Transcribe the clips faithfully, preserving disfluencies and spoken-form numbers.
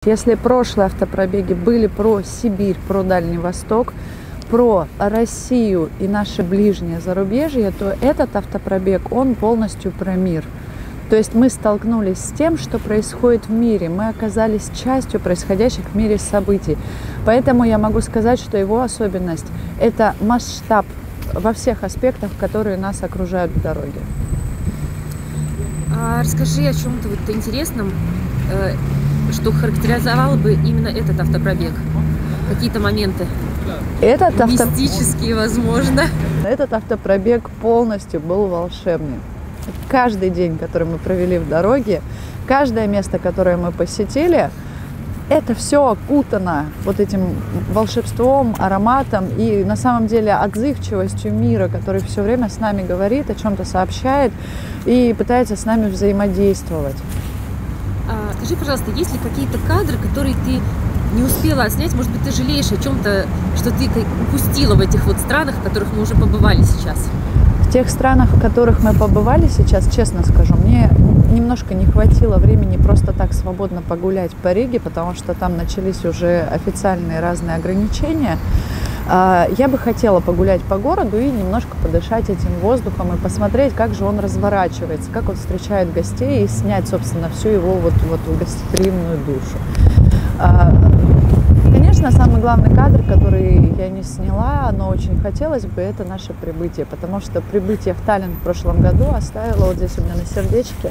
Если прошлые автопробеги были про Сибирь, про Дальний Восток, про Россию и наше ближнее зарубежье, то этот автопробег, он полностью про мир. То есть мы столкнулись с тем, что происходит в мире. Мы оказались частью происходящих в мире событий. Поэтому я могу сказать, что его особенность – это масштаб во всех аспектах, которые нас окружают в дороге. А расскажи о чем-то вот интересном, что характеризовало бы именно этот автопробег. Какие-то моменты. Этот авто... Мистические, возможно. Этот автопробег полностью был волшебный. Каждый день, который мы провели в дороге, каждое место, которое мы посетили, это все окутано вот этим волшебством, ароматом и на самом деле отзывчивостью мира, который все время с нами говорит, о чем-то сообщает и пытается с нами взаимодействовать. А, скажи, пожалуйста, есть ли какие-то кадры, которые ты не успела отснять? Может быть, ты жалеешь о чем-то, что ты упустила в этих вот странах, в которых мы уже побывали сейчас? В тех странах, в которых мы побывали сейчас, честно скажу, мне немножко не хватило времени просто так свободно погулять по Риге, потому что там начались уже официальные разные ограничения. Я бы хотела погулять по городу и немножко подышать этим воздухом и посмотреть, как же он разворачивается, как он встречает гостей и снять, собственно, всю его вот, вот гостеприимную душу. Конечно, самый главный кадр, который я не сняла, но очень хотелось бы, это наше прибытие, потому что прибытие в Таллин в прошлом году оставило вот здесь у меня на сердечке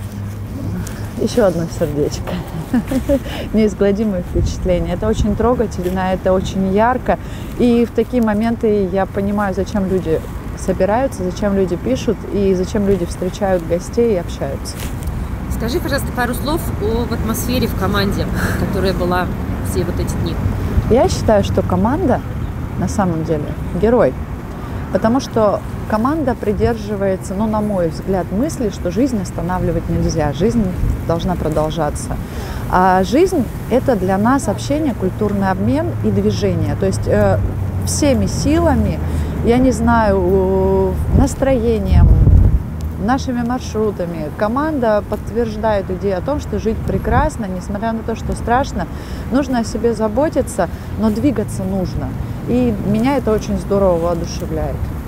еще одно сердечко. Неизгладимое впечатление. Это очень трогательно, это очень ярко. И в такие моменты я понимаю, зачем люди собираются, зачем люди пишут и зачем люди встречают гостей и общаются. Скажи, пожалуйста, пару слов об атмосфере в команде, которая была все вот эти дни. Я считаю, что команда на самом деле герой. Потому что команда придерживается, ну, на мой взгляд, мысли, что жизнь останавливать нельзя, жизнь должна продолжаться. А жизнь – это для нас общение, культурный обмен и движение. То есть э, всеми силами, я не знаю, настроением, нашими маршрутами команда подтверждает идею о том, что жить прекрасно, несмотря на то, что страшно, нужно о себе заботиться, но двигаться нужно. И меня это очень здорово воодушевляет.